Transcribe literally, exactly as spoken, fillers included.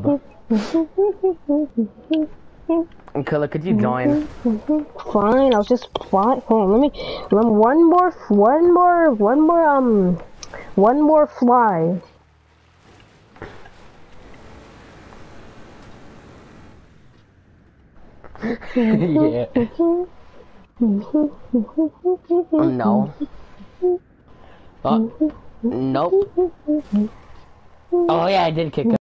Killer, could you join? Fine, I'll just fly. Hold on, let me. Let me one more, one more, one more. Um, one more fly. Yeah. No. Oh, nope. Oh yeah, I did kick him.